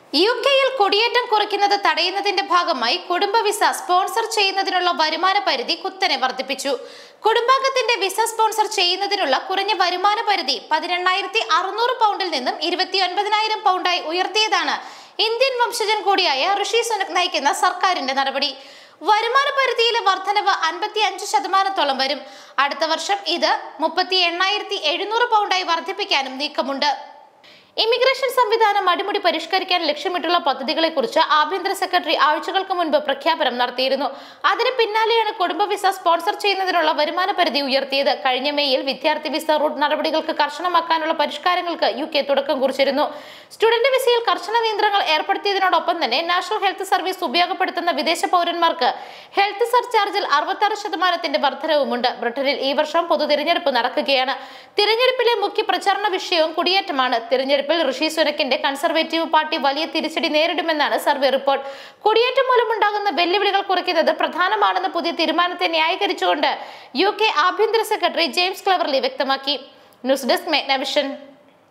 യുകെയിൽ കുടിയേറ്റം കുറയ്ക്കുന്നത് തടയുന്നതിന്റെ ഭാഗമായി കുടുംബ വിസ സ്പോൺസർ ചെയ്യുന്നതിനുള്ള വരുമാന പരിധി കുത്തനെ വർദ്ധിപ്പിച്ചു. കുടുംബാംഗത്തിന്റെ വിസ സ്പോൺസർ ചെയ്യുന്നതിനുള്ള കുറഞ്ഞ വരുമാന പരിധി 18,600 പൗണ്ടിൽ നിന്നും 29,000 പൗണ്ടായി ഉയർത്തിയതാണ് ഇന്ത്യൻ വംശജൻ കൂടിയായ ഋഷി സുനക് നയിക്കുന്ന സർക്കാരിന്റെ നടപടി. വരുമാന പരിധിയിലെ വർധനവ് 55% വരും. അടുത്ത വർഷം ഇത് 38,700 പൗണ്ടായി വർദ്ധിപ്പിക്കാനും നീക്കമുണ്ട്. ഇമിഗ്രേഷൻ സംവിധാനം അടിമുടി പരിഷ്കരിക്കാൻ ലക്ഷ്യമിട്ടുള്ള പദ്ധതികളെക്കുറിച്ച് ആഭ്യന്തര സെക്രട്ടറി ആഴ്ചകൾക്ക് മുൻപ് പ്രഖ്യാപനം നടത്തിയിരുന്നു. അതിന് പിന്നാലെയാണ് കുടുംബ വിസ സ്പോൺസർ ചെയ്യുന്നതിനുള്ള വരുമാന പരിധി ഉയർത്തിയത്. കഴിഞ്ഞ മേയിൽ വിദ്യാർത്ഥി വിസ റൂട്ട് നടപടികൾക്ക് കർശനമാക്കാനുള്ള പരിഷ്കാരങ്ങൾക്ക് യുകെ തുടക്കം കുറിച്ചിരുന്നു. സ്റ്റുഡന്റ് വിസയിൽ കർശന നിയന്ത്രണങ്ങൾ ഏർപ്പെടുത്തിയതിനോടൊപ്പം തന്നെ നാഷണൽ ഹെൽത്ത് സർവീസ് ഉപയോഗപ്പെടുത്തുന്ന വിദേശ പൗരന്മാർക്ക് ഹെൽത്ത് സർചാർജിൽ 66% വർധനവുമുണ്ട്. ബ്രിട്ടനിൽ ഈ വർഷം പൊതു തിരഞ്ഞെടുപ്പ് നടക്കുകയാണ്. തിരഞ്ഞെടുപ്പിലെ മുഖ്യ പ്രചാരണ വിഷയവും കുടിയേറ്റമാണ്. തിരഞ്ഞെടുപ്പിൽ ഋഷി സുനക്കിന്റെ കൺസർവേറ്റീവ് പാർട്ടി വലിയ തിരിച്ചടി നേരിടുമെന്നാണ് സർവേ റിപ്പോർട്ട്. കുടിയേറ്റം മൂലമുണ്ടാകുന്ന വെല്ലുവിളികൾ കുറയ്ക്കുന്നത് പ്രധാനമാണെന്ന പുതിയ തീരുമാനത്തെ ന്യായീകരിച്ചുകൊണ്ട് യുകെ ആഭ്യന്തര സെക്രട്ടറി ജെയിംസ് ക്ലെവർലി വ്യക്തമാക്കി. News desk Magnavision.